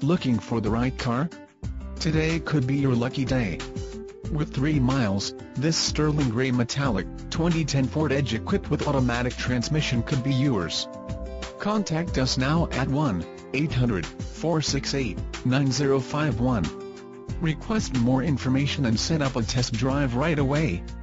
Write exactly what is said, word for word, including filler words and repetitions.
Looking for the right car? Today could be your lucky day. With three miles, this sterling gray metallic, twenty ten Ford Edge equipped with automatic transmission could be yours. Contact us now at one eight hundred, four six eight, nine zero five one. Request more information and set up a test drive right away.